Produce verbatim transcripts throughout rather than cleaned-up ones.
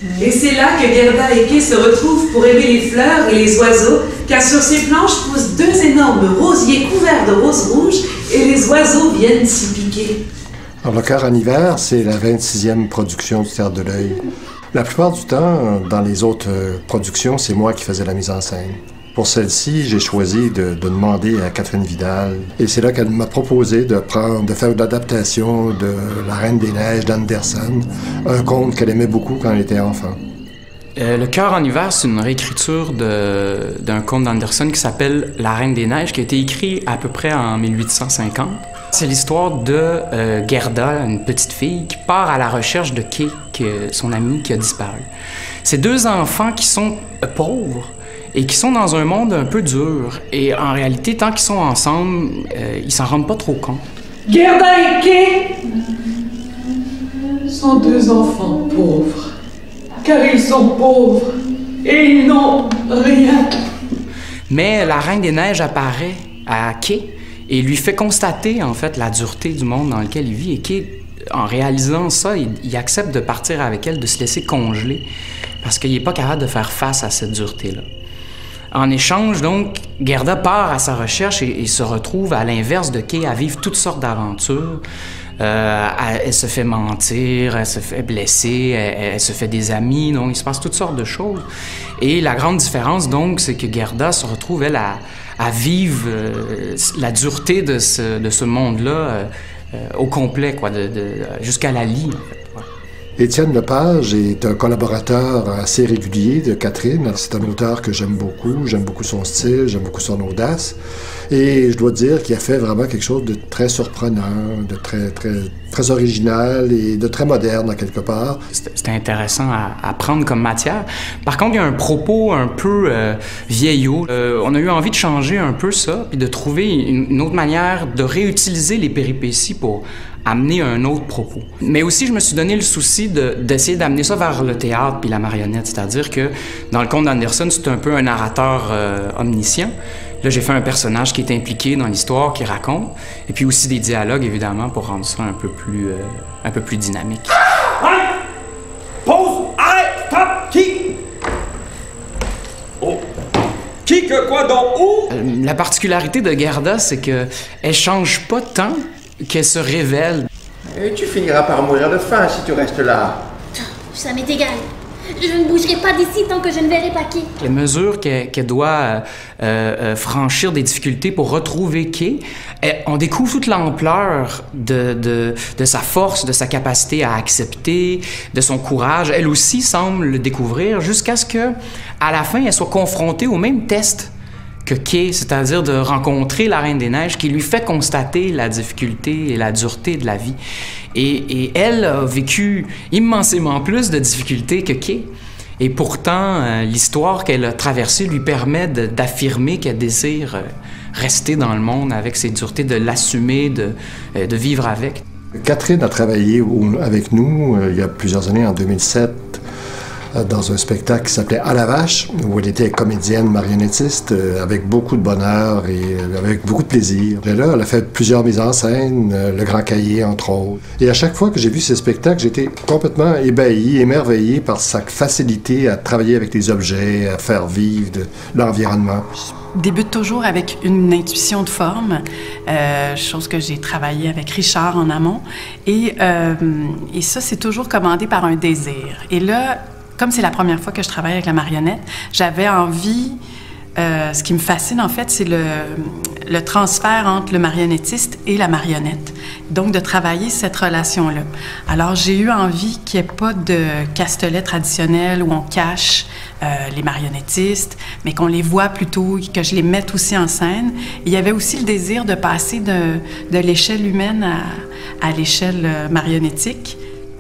Et c'est là que Gerda et Kay se retrouvent pour aimer les fleurs et les oiseaux, car sur ces planches poussent deux énormes rosiers couverts de roses rouges et les oiseaux viennent s'y piquer. Alors, Le cœur en hiver, c'est la vingt-sixième production du Théâtre de l'Œil. La plupart du temps, dans les autres productions, c'est moi qui faisais la mise en scène. Pour celle-ci, j'ai choisi de, de demander à Catherine Vidal. Et c'est là qu'elle m'a proposé de prendre, de faire une adaptation de La Reine des Neiges d'Andersen, un conte qu'elle aimait beaucoup quand elle était enfant. Euh, Le cœur en hiver, c'est une réécriture de, d'un conte d'Andersen qui s'appelle La Reine des Neiges, qui a été écrit à peu près en mille huit cent cinquante. C'est l'histoire de euh, Gerda, une petite fille, qui part à la recherche de Kay, que, son amie qui a disparu. C'est deux enfants qui sont euh, pauvres, et qui sont dans un monde un peu dur. Et en réalité, tant qu'ils sont ensemble, euh, ils s'en rendent pas trop compte. Gerda et Kay sont deux enfants pauvres, car ils sont pauvres et ils n'ont rien. Mais la Reine des Neiges apparaît à Kay et lui fait constater, en fait, la dureté du monde dans lequel il vit. Et Kay, en réalisant ça, il, il accepte de partir avec elle, de se laisser congeler, parce qu'il n'est pas capable de faire face à cette dureté-là. En échange, donc, Gerda part à sa recherche et, et se retrouve à l'inverse de Kay à vivre toutes sortes d'aventures. Euh, elle, elle se fait mentir, elle se fait blesser, elle, elle se fait des amis, donc il se passe toutes sortes de choses. Et la grande différence, donc, c'est que Gerda se retrouve, elle, à, à vivre euh, la dureté de ce, de ce monde-là euh, euh, au complet, quoi, de, de, jusqu'à la lie, en fait. Étienne Lepage est un collaborateur assez régulier de Catherine. C'est un auteur que j'aime beaucoup. J'aime beaucoup son style, j'aime beaucoup son audace. Et je dois dire qu'il a fait vraiment quelque chose de très surprenant, de très, très, très original et de très moderne, à quelque part. C'était intéressant à, à prendre comme matière. Par contre, il y a un propos un peu euh, vieillot. Euh, on a eu envie de changer un peu ça, puis de trouver une, une autre manière de réutiliser les péripéties pour amener un autre propos. Mais aussi, je me suis donné le souci de, d'essayer d'amener ça vers le théâtre puis la marionnette. C'est-à-dire que dans le conte d'Andersen, c'est un peu un narrateur euh, omniscient. Là, j'ai fait un personnage qui est impliqué dans l'histoire, qui raconte, et puis aussi des dialogues, évidemment, pour rendre ça un peu plus, euh, un peu plus dynamique. Arrête! Pause! Arrête! Stop! Qui? Oh! Qui que quoi donc où? Euh, la particularité de Gerda, c'est que elle change pas tant qu'elle se révèle. Et tu finiras par mourir de faim si tu restes là. Ça m'est égal. Je ne bougerai pas d'ici tant que je ne verrai pas Kay. Les mesures qu'elle, qu'elle doit euh, euh, franchir des difficultés pour retrouver Kay, elle, on découvre toute l'ampleur de, de, de sa force, de sa capacité à accepter, de son courage. Elle aussi semble le découvrir jusqu'à ce que, à la fin, elle soit confrontée au même test que Kay, c'est-à-dire de rencontrer la Reine des Neiges qui lui fait constater la difficulté et la dureté de la vie. Et, et elle a vécu immensément plus de difficultés que Kay. Et pourtant, euh, l'histoire qu'elle a traversée lui permet de, d'affirmer qu'elle désire euh, rester dans le monde avec ses duretés, de l'assumer, de, euh, de vivre avec. Catherine a travaillé au, avec nous euh, il y a plusieurs années, en deux mille sept, dans un spectacle qui s'appelait À la vache, où elle était comédienne marionnettiste, euh, avec beaucoup de bonheur et euh, avec beaucoup de plaisir. Et là, elle a fait plusieurs mises en scène, euh, Le Grand Cahier, entre autres. Et à chaque fois que j'ai vu ces spectacles, j'étais complètement ébahi, émerveillé par sa facilité à travailler avec les objets, à faire vivre de l'environnement. Je débute toujours avec une intuition de forme, euh, chose que j'ai travaillé avec Richard en amont. Et, euh, et ça, c'est toujours commandé par un désir. Et là, comme c'est la première fois que je travaille avec la marionnette, j'avais envie... Euh, ce qui me fascine, en fait, c'est le, le transfert entre le marionnettiste et la marionnette. Donc, de travailler cette relation-là. Alors, j'ai eu envie qu'il n'y ait pas de castelet traditionnel où on cache euh, les marionnettistes, mais qu'on les voit plutôt, que je les mette aussi en scène. Il y avait aussi le désir de passer de, de l'échelle humaine à, à l'échelle marionnettique.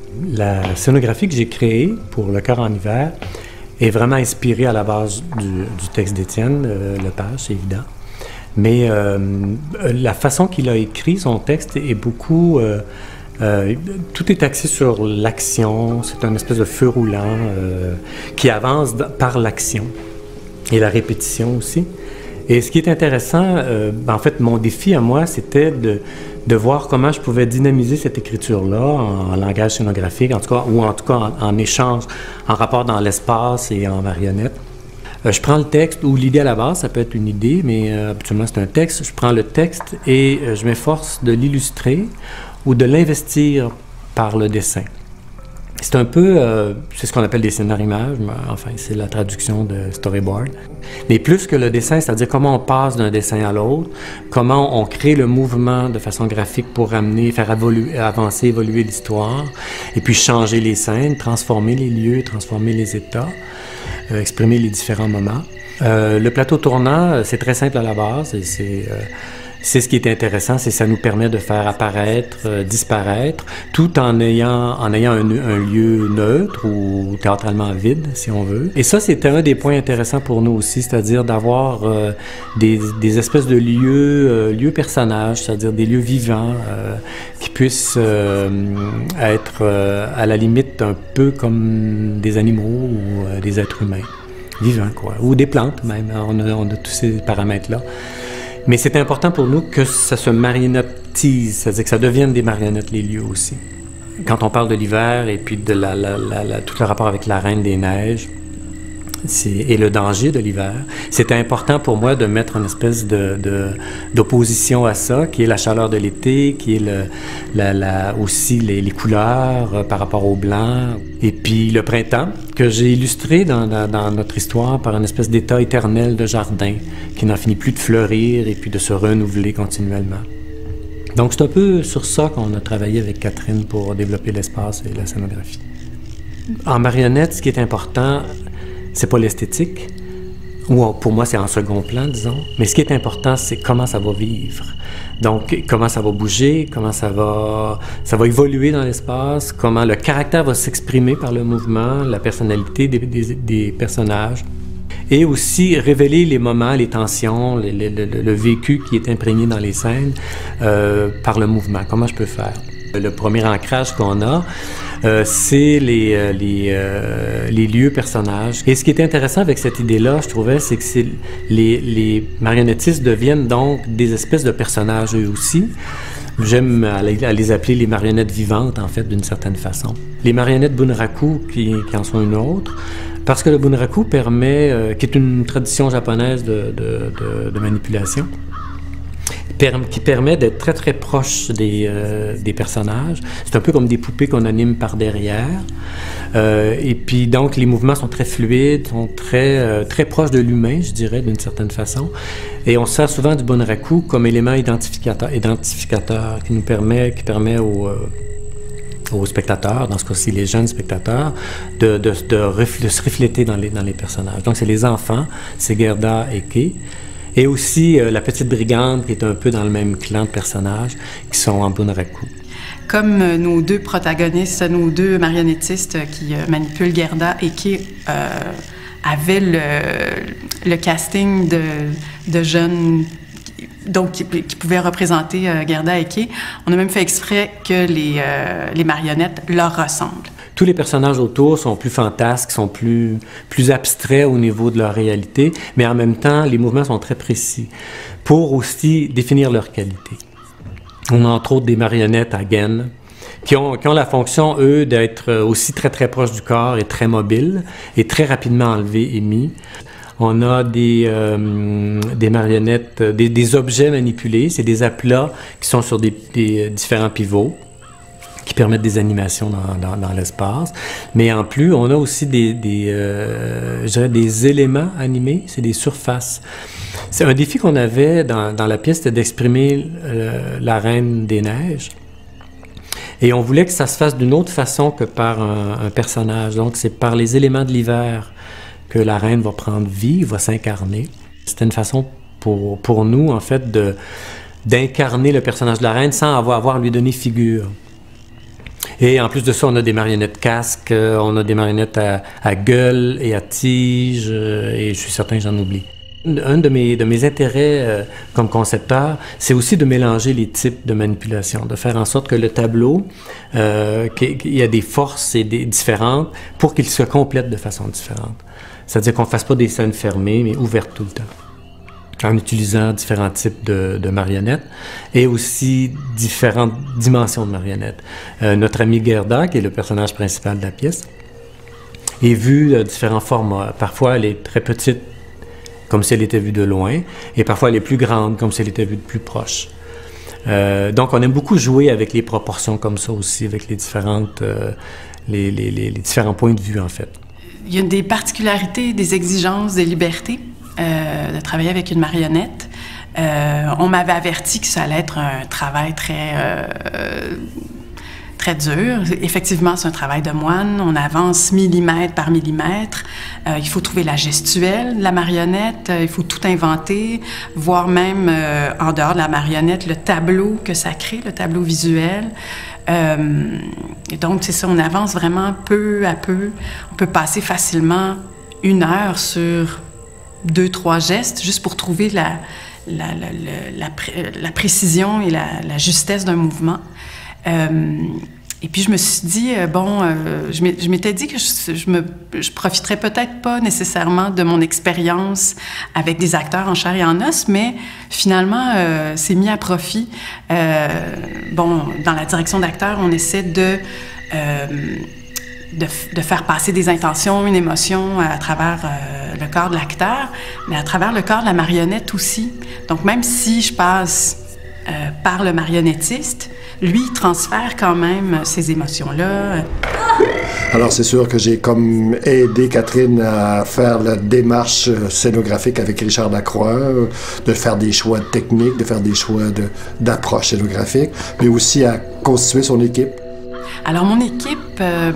La scénographie que j'ai créée pour Le Cœur en hiver est vraiment inspirée à la base du, du texte d'Étienne euh, Lepage, c'est évident. Mais euh, la façon qu'il a écrit son texte est beaucoup... Euh, euh, tout est axé sur l'action, c'est un espèce de feu roulant euh, qui avance par l'action et la répétition aussi. Et ce qui est intéressant, euh, en fait, mon défi à moi, c'était de, de voir comment je pouvais dynamiser cette écriture-là en, en langage scénographique, en tout cas, ou en tout cas en, en échange, en rapport dans l'espace et en marionnette. Euh, je prends le texte, ou l'idée à la base, ça peut être une idée, mais euh, habituellement c'est un texte. Je prends le texte et euh, je m'efforce de l'illustrer ou de l'investir par le dessin. C'est un peu, euh, c'est ce qu'on appelle des scénarios-images, enfin c'est la traduction de storyboard. Mais plus que le dessin, c'est-à-dire comment on passe d'un dessin à l'autre, comment on crée le mouvement de façon graphique pour amener, faire évoluer, avancer, évoluer l'histoire, et puis changer les scènes, transformer les lieux, transformer les états, euh, exprimer les différents moments. Euh, le plateau tournant, c'est très simple à la base, et c'est... Euh, C'est ce qui est intéressant, c'est que ça nous permet de faire apparaître, euh, disparaître, tout en ayant, en ayant un, un lieu neutre ou théâtralement vide, si on veut. Et ça, c'était un des points intéressants pour nous aussi, c'est-à-dire d'avoir euh, des, des espèces de lieux, euh, lieux personnages, c'est-à-dire des lieux vivants euh, qui puissent euh, être euh, à la limite un peu comme des animaux ou euh, des êtres humains, vivants, quoi, ou des plantes même. On a, on a tous ces paramètres-là. Mais c'est important pour nous que ça se marionnettise, c'est-à-dire que ça devienne des marionnettes, les lieux aussi. Quand on parle de l'hiver et puis de la, la, la, la, tout le rapport avec la Reine des Neiges et le danger de l'hiver, c'était important pour moi de mettre une espèce de, de, d'opposition à ça, qui est la chaleur de l'été, qui est le, la, la, aussi les, les couleurs euh, par rapport au blanc, et puis le printemps, que j'ai illustré dans, dans, dans notre histoire par une espèce d'état éternel de jardin, qui n'en finit plus de fleurir et puis de se renouveler continuellement. Donc c'est un peu sur ça qu'on a travaillé avec Catherine pour développer l'espace et la scénographie. En marionnette, ce qui est important, c'est pas l'esthétique, ou pour moi c'est en second plan, disons, mais ce qui est important, c'est comment ça va vivre. Donc, comment ça va bouger, comment ça va, ça va évoluer dans l'espace, comment le caractère va s'exprimer par le mouvement, la personnalité des, des, des personnages, et aussi révéler les moments, les tensions, le, le, le, le vécu qui est imprégné dans les scènes euh, par le mouvement. Comment je peux faire? Le premier ancrage qu'on a, euh, c'est les, euh, les, euh, les lieux personnages. Et ce qui était intéressant avec cette idée-là, je trouvais, c'est que c'est les, les marionnettistes deviennent donc des espèces de personnages eux aussi. J'aime à les appeler les marionnettes vivantes, en fait, d'une certaine façon. Les marionnettes bunraku, qui, qui en sont une autre, parce que le bunraku permet, euh, qui est une tradition japonaise de, de, de, de manipulation, qui permet d'être très très proche des, euh, des personnages. C'est un peu comme des poupées qu'on anime par derrière. Euh, et puis donc les mouvements sont très fluides, sont très, euh, très proches de l'humain, je dirais, d'une certaine façon. Et on sert souvent du bunraku comme élément identificateur, identificateur qui nous permet, qui permet aux, euh, aux spectateurs, dans ce cas-ci les jeunes spectateurs, de, de, de, ref, de se refléter dans les, dans les personnages. Donc c'est les enfants, c'est Gerda et Kei. Et aussi euh, la petite brigande qui est un peu dans le même clan de personnages qui sont en bunraku. Comme euh, nos deux protagonistes, nos deux marionnettistes qui euh, manipulent Gerda et qui euh, avaient le, le casting de, de jeunes donc qui, qui pouvaient représenter euh, Gerda et Kei, on a même fait exprès que les, euh, les marionnettes leur ressemblent. Tous les personnages autour sont plus fantasques, sont plus, plus abstraits au niveau de leur réalité, mais en même temps, les mouvements sont très précis pour aussi définir leur qualité. On a entre autres des marionnettes à gaines qui ont, qui ont la fonction, eux, d'être aussi très très proches du corps et très mobiles et très rapidement enlevés et mis. On a des, euh, des marionnettes, des, des objets manipulés, c'est des aplats qui sont sur des, des différents pivots, qui permettent des animations dans, dans, dans l'espace. Mais en plus, on a aussi des, des, euh, je dirais des éléments animés, c'est des surfaces. C'est un défi qu'on avait dans, dans la pièce, c'était d'exprimer euh, la Reine des Neiges. Et on voulait que ça se fasse d'une autre façon que par un, un personnage. Donc, c'est par les éléments de l'hiver que la Reine va prendre vie, va s'incarner. C'était une façon pour, pour nous, en fait, de, d'incarner le personnage de la Reine sans avoir, avoir à lui donner figure. Et en plus de ça, on a des marionnettes casques, on a des marionnettes à, à gueule et à tige, et je suis certain que j'en oublie. Un de mes, de mes intérêts euh, comme concepteur, c'est aussi de mélanger les types de manipulation, de faire en sorte que le tableau, euh, qu'il y a des forces et des, différentes pour qu'il se complète de façon différente. C'est-à-dire qu'on ne fasse pas des scènes fermées, mais ouvertes tout le temps. en utilisant différents types de, de marionnettes et aussi différentes dimensions de marionnettes. Euh, notre amie Gerda, qui est le personnage principal de la pièce, est vue de différents formats. Parfois, elle est très petite, comme si elle était vue de loin, et parfois elle est plus grande, comme si elle était vue de plus proche. Euh, donc, on aime beaucoup jouer avec les proportions comme ça aussi, avec les différentes, euh, les, les, les, les différents points de vue, en fait. Il y a des particularités, des exigences, des libertés euh, de travailler avec une marionnette. Euh, on m'avait averti que ça allait être un travail très... Euh, très dur. Effectivement, c'est un travail de moine. On avance millimètre par millimètre. Euh, il faut trouver la gestuelle de la marionnette. Euh, il faut tout inventer, voire même, euh, en dehors de la marionnette, le tableau que ça crée, le tableau visuel. Euh, et donc, c'est ça, on avance vraiment peu à peu. On peut passer facilement une heure sur deux, trois gestes, juste pour trouver la, la, la, la, la, la précision et la, la justesse d'un mouvement. Euh, et puis je me suis dit, euh, bon, euh, je m'étais dit que je, je me, je profiterais peut-être pas nécessairement de mon expérience avec des acteurs en chair et en os, mais finalement, euh, c'est mis à profit. Euh, bon, dans la direction d'acteur, on essaie de, euh, de, de faire passer des intentions, une émotion à travers euh, le corps de l'acteur, mais à travers le corps de la marionnette aussi. Donc même si je passe euh, par le marionnettiste, lui, il transfère quand même ces émotions-là. Alors, c'est sûr que j'ai comme aidé Catherine à faire la démarche scénographique avec Richard Lacroix, de faire des choix techniques, de faire des choix d'approche scénographique, mais aussi à constituer son équipe. Alors, mon équipe euh,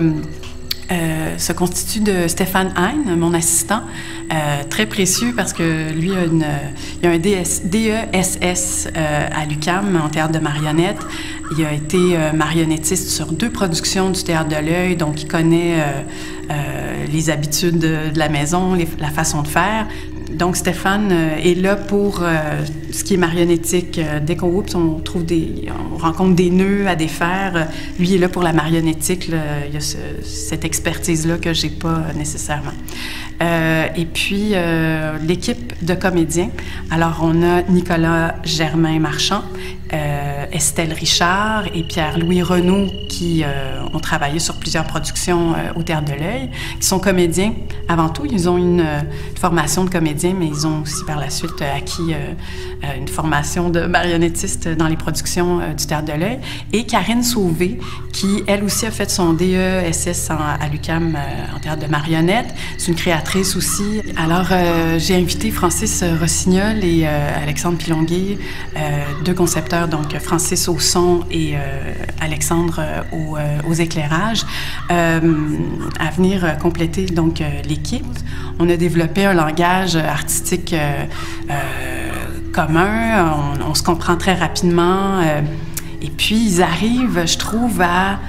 euh, se constitue de Stéphane Hein, mon assistant, euh, très précieux parce que lui a, une, il a un D E S S euh, à l'U Q A M en théâtre de marionnettes. Il a été euh, marionnettiste sur deux productions du Théâtre de l'Œil, donc il connaît euh, euh, les habitudes de, de la maison, les, la façon de faire. Donc Stéphane euh, est là pour euh, ce qui est marionnettique. Euh, dès qu'on oups, on trouve des, on rencontre des nœuds à défaire. Euh, lui est là pour la marionnettique. Là. Il y a ce, cette expertise-là que j'ai pas euh, nécessairement. Euh, et puis euh, l'équipe de comédiens. Alors on a Nicolas Germain-Marchand, euh, Estelle Richard et Pierre-Louis Renaud qui euh, ont travaillé sur plusieurs productions euh, au Théâtre de l'Œil, qui sont comédiens. Avant tout, ils ont une, une formation de comédien, mais ils ont aussi par la suite euh, acquis euh, une formation de marionnettiste dans les productions euh, du Théâtre de l'Œil. Et Karine Sauvé, qui elle aussi a fait son D E S S en, à l'U Q A M euh, en théâtre de marionnettes. C'est une créatrice aussi. Alors, euh, j'ai invité Francis Rossignol et euh, Alexandre Pilonguet, euh, deux concepteurs, donc Francis au son et euh, Alexandre au, euh, aux éclairages, euh, à venir compléter donc euh, l'équipe. On a développé un langage artistique euh, euh, commun, on, on se comprend très rapidement, euh, et puis ils arrivent, je trouve, à,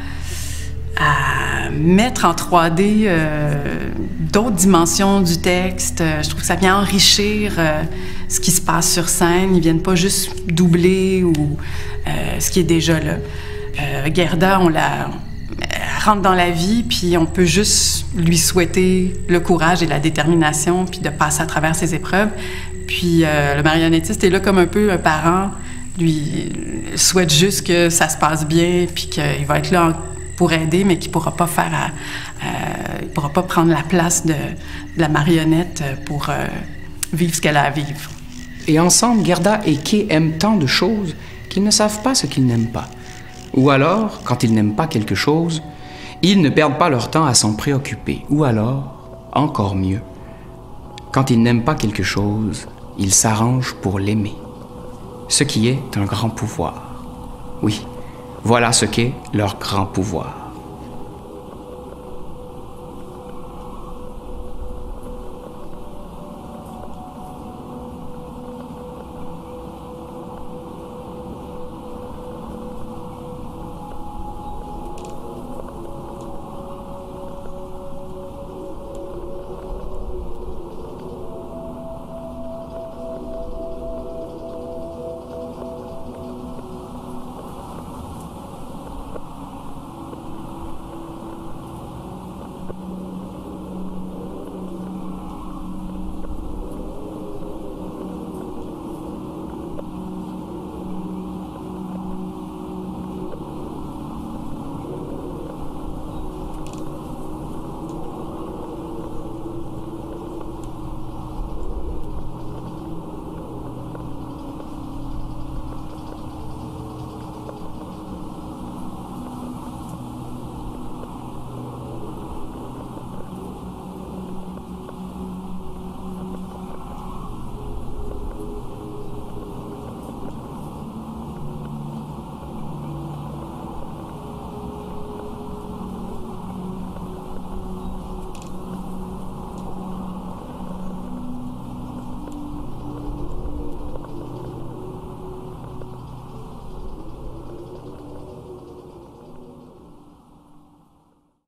à mettre en trois D euh, d'autres dimensions du texte. Je trouve que ça vient enrichir euh, ce qui se passe sur scène. Ils viennent pas juste doubler ou euh, ce qui est déjà là. Euh, Gerda, on la... Elle rentre dans la vie, puis on peut juste lui souhaiter le courage et la détermination, puis de passer à travers ses épreuves. Puis euh, le marionnettiste est là comme un peu un parent, lui souhaite juste que ça se passe bien, puis qu'il va être là pour aider, mais qu'il ne pourra pas faire, à, euh, il pourra pas prendre la place de, de la marionnette pour euh, vivre ce qu'elle a à vivre. Et ensemble, Gerda et Kay aiment tant de choses qu'ils ne savent pas ce qu'ils n'aiment pas. Ou alors, quand ils n'aiment pas quelque chose, ils ne perdent pas leur temps à s'en préoccuper. Ou alors, encore mieux, quand ils n'aiment pas quelque chose, ils s'arrangent pour l'aimer. Ce qui est un grand pouvoir. Oui, voilà ce qu'est leur grand pouvoir.